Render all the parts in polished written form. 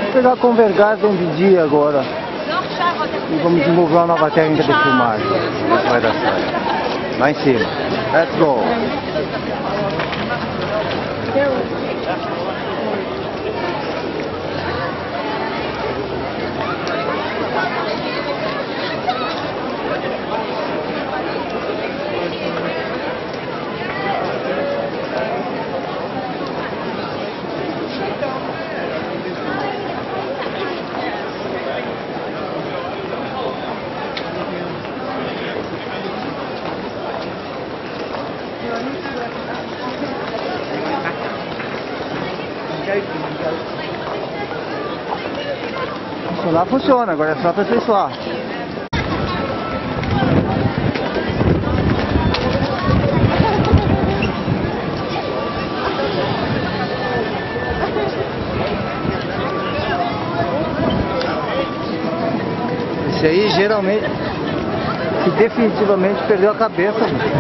Vou pegar Convergazem de dia agora. E vamos desenvolver uma nova técnica de filmagem. Isso vai dar certo. Lá em cima. Let's go! Funcionar funciona, agora é só aperfeiçoar. Esse aí geralmente, que definitivamente perdeu a cabeça.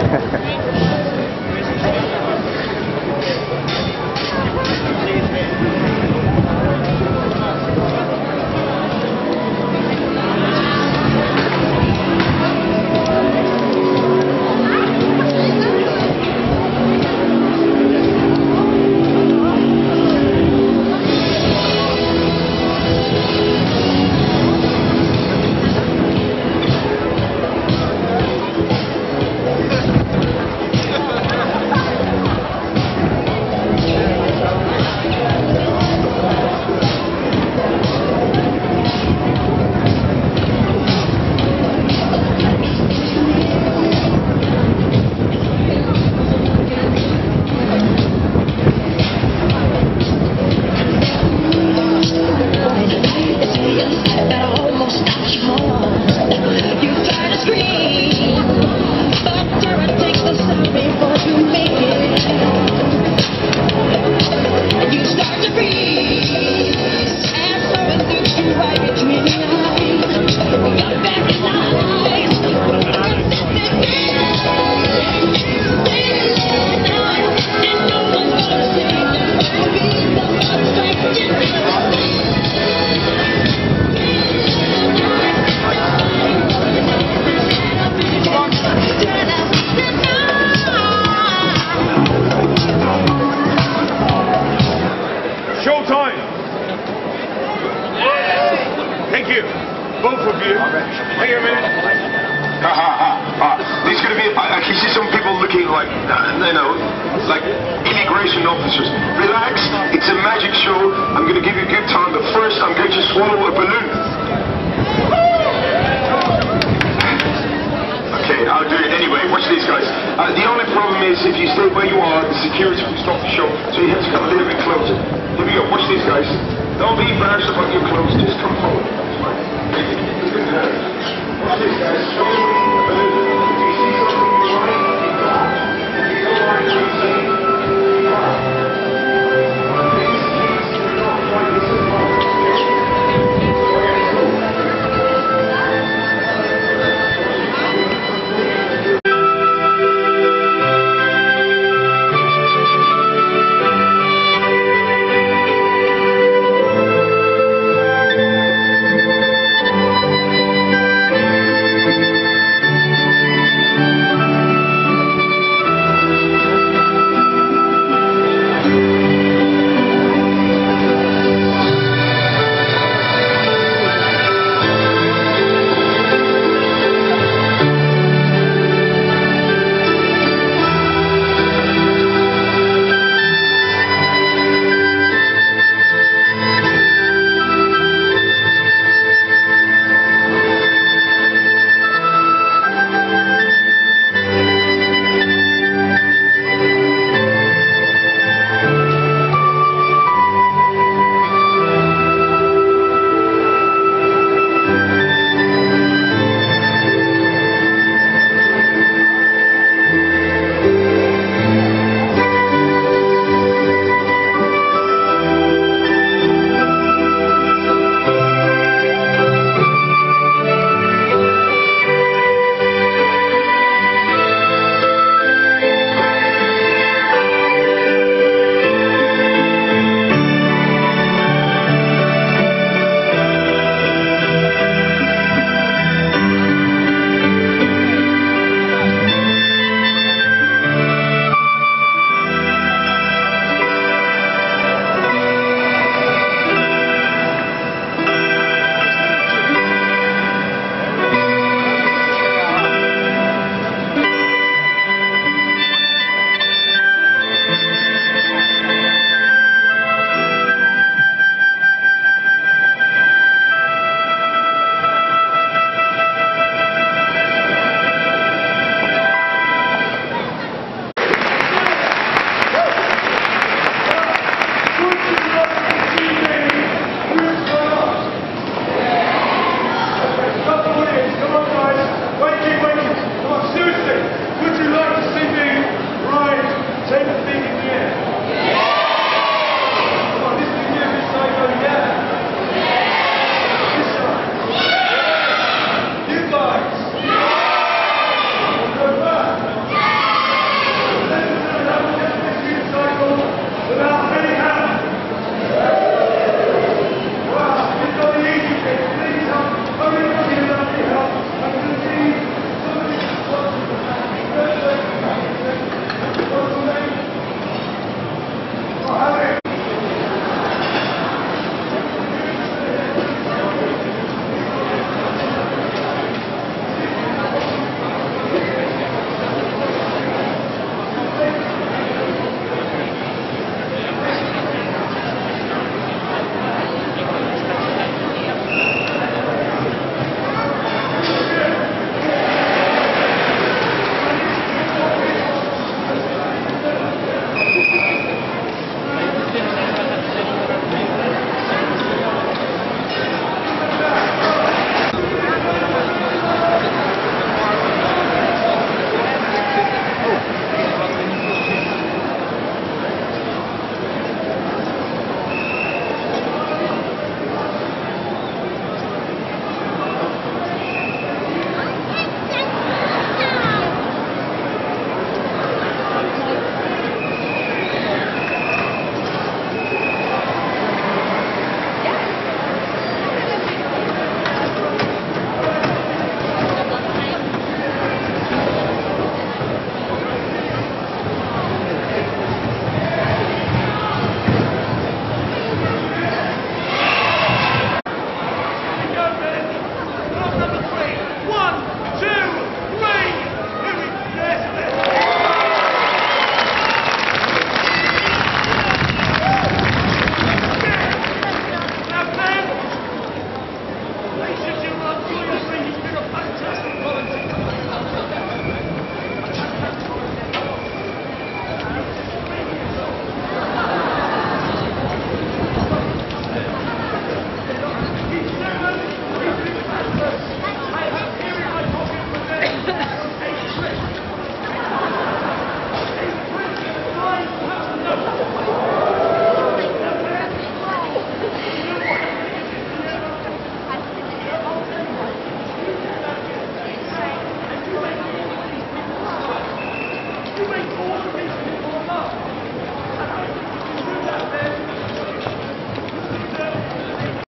Both of you. Wait a minute. There's going to be, I can see some people looking like, like immigration officers. Relax, it's a magic show. I'm going to give you a good time, but first I'm going to swallow a balloon. Okay, I'll do it anyway. Watch these guys. The only problem is if you stay where you are, the security will stop the show, so you have to come a little bit closer. Here we go. Watch these guys. Don't be embarrassed about your clothes. Just come forward. Watch these guys.